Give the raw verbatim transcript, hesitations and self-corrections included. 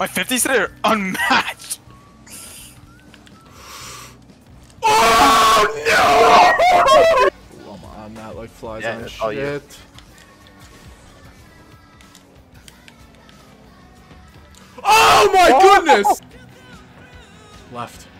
My fifties today are unmatched. Oh no! I'm on that like flies Yeah, on oh, shit. yeah. Oh my Oh! goodness! Left.